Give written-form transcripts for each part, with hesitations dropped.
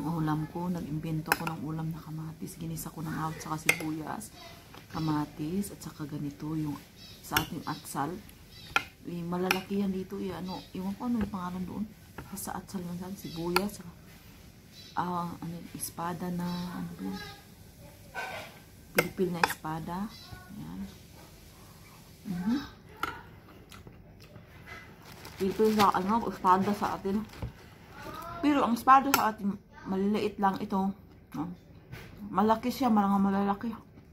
ulam ko. Nag-imbento ko ng ulam na kamatis. Ginisa ko ng ahos saka sibuyas, kamatis, at saka ganito yung sa ating atsal. Malalaki yan dito. Ano, iwan ko ano yung pangalan doon. Sa atsal man saan, sibuyas, saka espada na, ano doon, pilipil na espada. Ayan. Pilipil sa, espada sa atin. Pero ang espada sa atin, maliliit lang ito. Malaki siya, malalaki.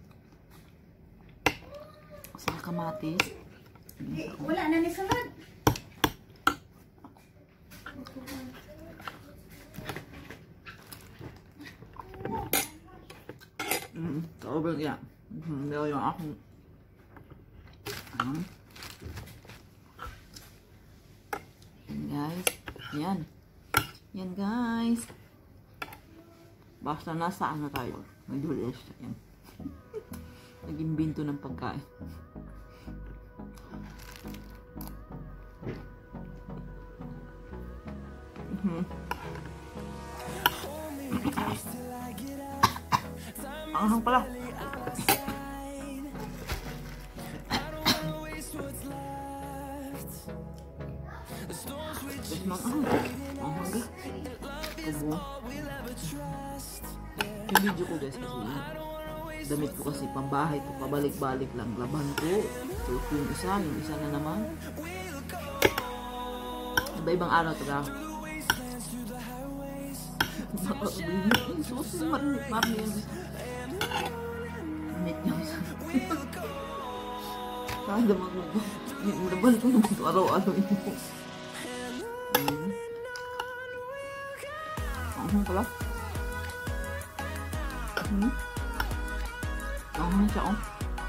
Sa kamatis. Wala na ni salad. Sobrang yan. Meron yung akong yan guys. Yan guys. Basta nasa ano tayo. Nag-dulis. Yan. Nag-imbento ng pagkain. Anghang pala. Yung video ko guys kasi damit ko kasi pambahay ko, pabalik-balik lang. Laban ko. So, yung isa na naman. Iba-ibang araw to ka. Minit niya isa. Kada laban ko naman ito araw-araw ito. Ang pala. Ang siya oh.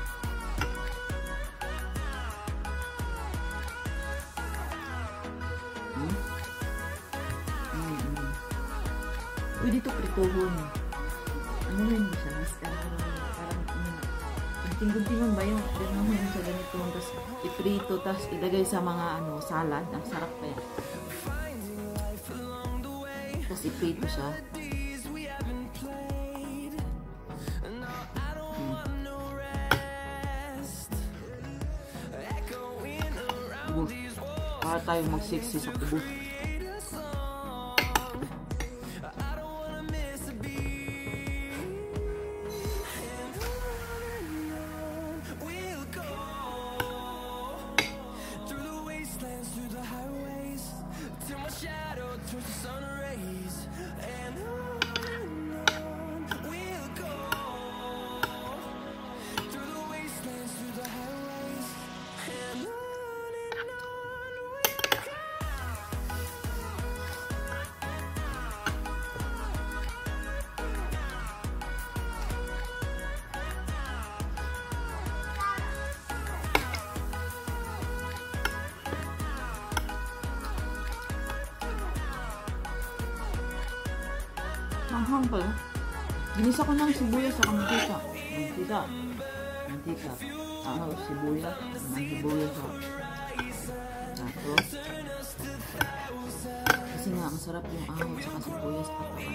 Uy, dito prituhon. Ano rin ba siya? Parang gunting-guntingan ba yung pinahon sa ganito. Tapos iprito, tapos ilagay sa mga salad. Ang sarap pa yan. Tapos iprito siya. Para tayo mag-sexy sa kubo. Manghang pala. Ginisa ko ng sibuyas sa mantika. Mantika. Sibuyas. Sibuyas sa. Tapos. Kasi nga, ang sarap yung ahon sa sibuyas.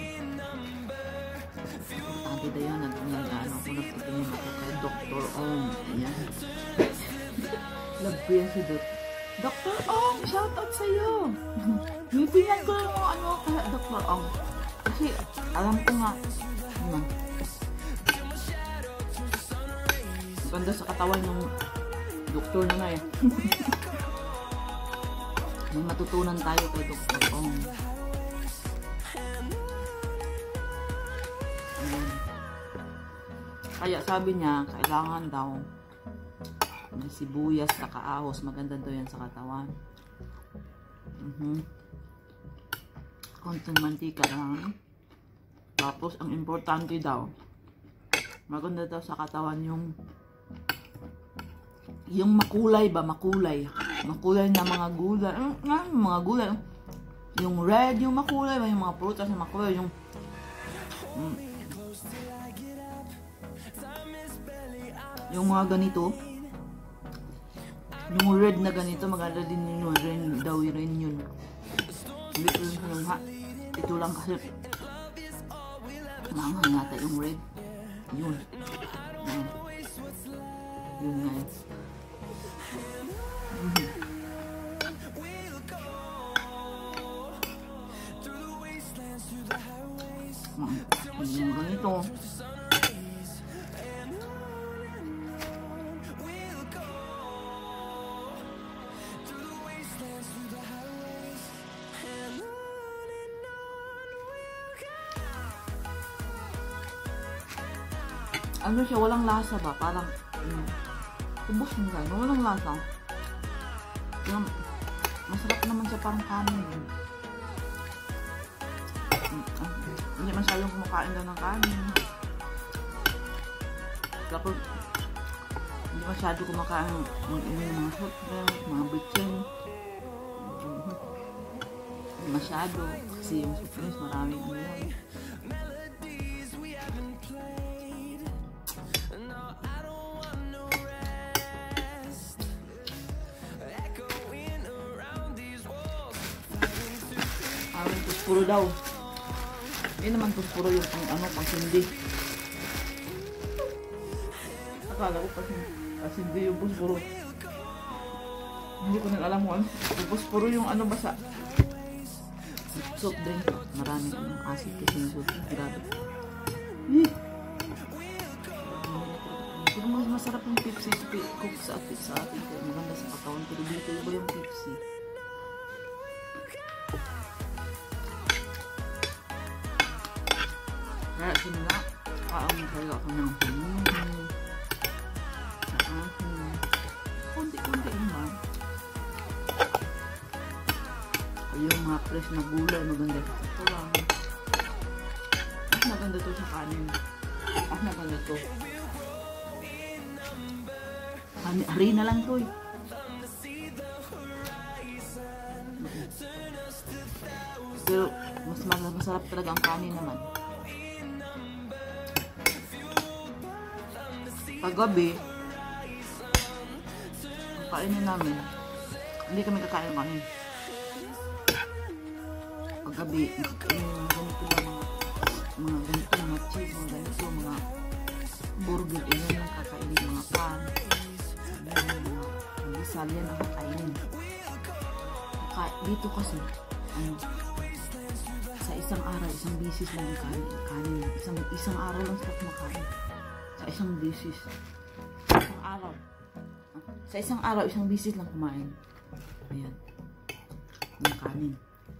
Ate Dayan, nag-ano ako, nagtitingin ako kay Dr. Ong. Ayan. Love ko yan si Dr. Ong, shoutout sa'yo. Nipingan ko lang kay Dr. Ong. Kasi alam ko nga maganda sa katawan ng doktor na nga eh. May matutunan tayo kay Dr. Ong. Kaya sabi niya kailangan daw may sibuyas sa kaahos, maganda daw yan sa katawan. Konting mantika lang. Tapos, ang importante daw, maganda daw sa katawan yung makulay ba? Makulay na mga gulay. Mga gulay. Yung red, yung makulay ba? Yung mga prutas na makulay. Yung mga ganito. Yung red na ganito, maganda din yun. Red daw rin yun. Ito lang kasi Maanghang nata yung red. Yun. Yun nga yun. Yung ganito. Ano siya, walang lasa ba? Parang, ubos mo gano'n, walang lasa. Yung, masarap naman siya parang kanin. Hindi masyadong kumakain lang ng kanin. Tapos, hindi masyado kumakain ng mga hot drink, mga bitchin. Hindi masyado, kasi yung surprise maraming ano yun. Puspuro daw. Hindi naman puspuro yung pang sindi. Akala ko pasindi yung puspuro. Hindi ko nang alam mo ano. Puspuro yung ano basa. Soft drink. Maraming acid kasi yung soft drink. Grabe. Pero mas masarap yung Pepsi cook sa atin. Maganda sa katawan. Pero dito iba yung Pepsi. Kaya sinula, kaya ako ng konti-konti naman. Yung mga fresh na gulay, maganda sa tulang. Mas maganda to sa kanin. Mas maganda to. Harina lang to eh. Pero mas masarap talaga ang kanin naman. Paggabi, kainin namin. Hindi kami kakain ng kanin. Paggabi, kakainin mga ganito lang, mga ganito, mga cheese, mga ganito, mga burger, yun yung kakainin, mga pan, mga bisal, yan ang kakainin. Dito kasi, sa isang araw, isang bisis lang yung kanin. Isang araw lang sa kumakain. Sa isang bisis. Isang araw. Sa isang araw, isang bisis lang kumain. Ayan. Ng kanin.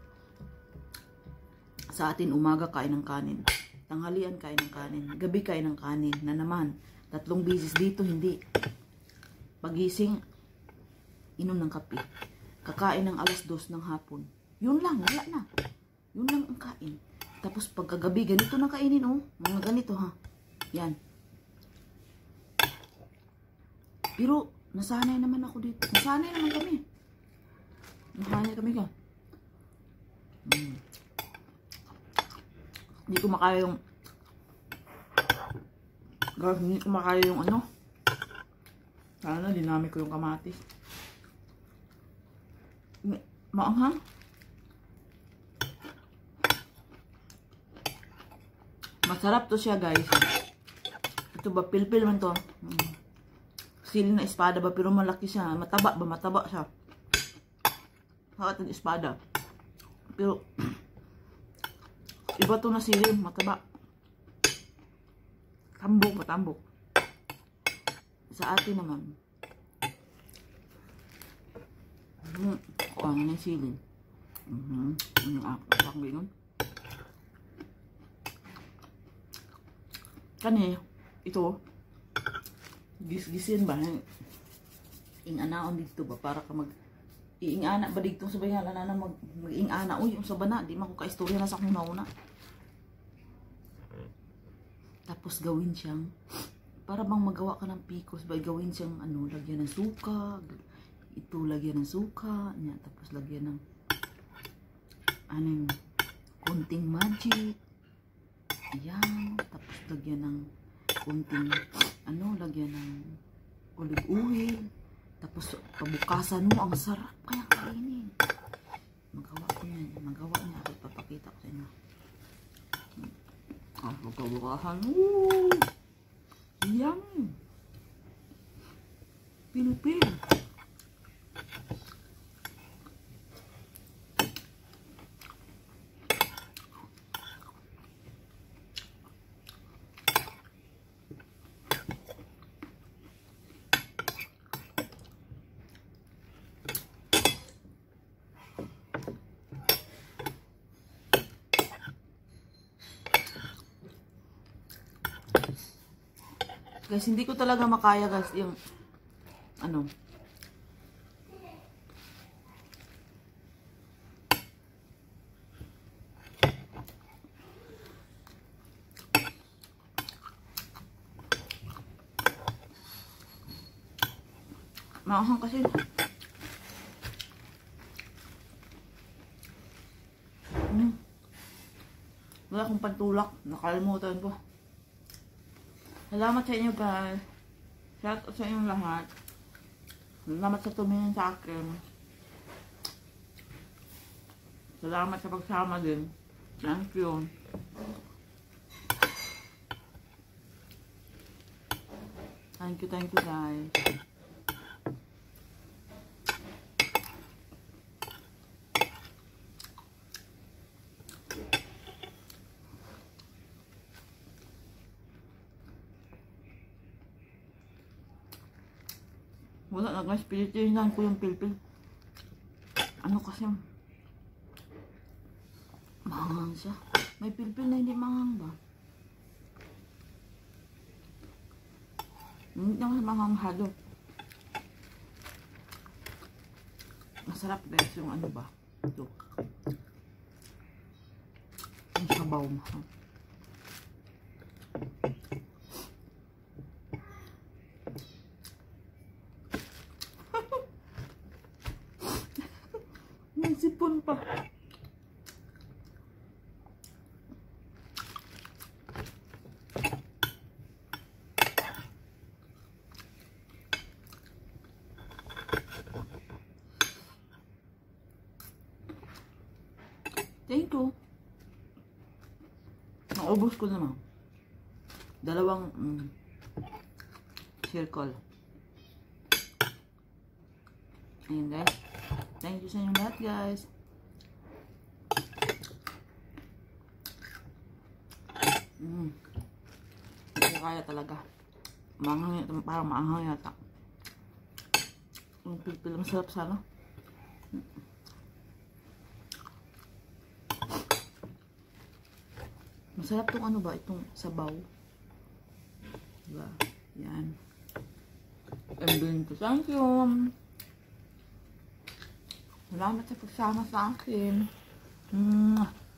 Sa atin, umaga kain ng kanin. Tanghalian kain ng kanin. Gabi kain ng kanin. Na naman, 3 bisis dito, hindi. Pagising, inom ng kape. Kakain ng 2:00 ng hapon. Yun lang, wala na. Yun lang ang kain. Tapos pagkagabi, ganito na kainin, oh. Mga ganito, ha. Yan. Pero, nasanay naman ako dito. Nasanay naman kami. Nasanay kami ka. Hindi ko makaya yung... Guys, hindi ko makaya yung ano. Sana, dinami ko yung kamatis. Maanghang. Masarap to siya, guys. Ito ba, pilpil man to. Sili na espada ba, pero malaki siya. Mataba ba? Mataba siya. Hakat ng espada. Pero, iba to na sili. Mataba. Tambok ba? Tambok. Sa atin naman. Ano na yung sili. Yung apang ganun. Kani, ito. Gisgisin ba? Inganaon dito ba? Para ka iingana ba dito? Sabay nga na mag-ingana. Uy, yung sabana. Di man ko ka-istorya na sa akong nauna. Tapos gawin siyang, para bang magawa ka ng picos, ba gawin siyang ano, lagyan ng suka. Ito, lagyan ng suka. Nya, tapos lagyan ng anong kunting magic. Ayan. Tapos lagyan ng kunting ano, lagyan ng olive oil. Tapos pabukasan mo, ang sarap kaya kainin. Magawa ko yan. Magawa niya ako. Ipapakita ko sa inyo. Magkabukahan. Yum! Pilipil. Guys, hindi ko talaga makaya guys yung ano. Maahang kasi. Wala akong pantulak. Nakalimutan ko. Salamat sa inyo guys. Shout out sa inyong lahat. Salamat sa tumingin sa akin. Salamat sa pagsama din. Thank you. Thank you guys. Wala na guys, pilitin ko yung pilpil. Ano kasi, maangang siya. May pilpil na hindi maangang ba? Hindi naman maangang halo. Masarap guys yung ano ba? Ito. Yung sabaw mo. May sipon pa. Thank you. Naubos ko naman. Dalawang circle. Ayan guys. Thank you sa inyo lahat guys. Hindi kaya talaga. Maanghang, parang maanghang yata. Yung pilpil masarap sana. Masarap tong ano ba? Itong sabaw. Diba? Yan. And then, thank you. Salamat sa pagsama sa akin.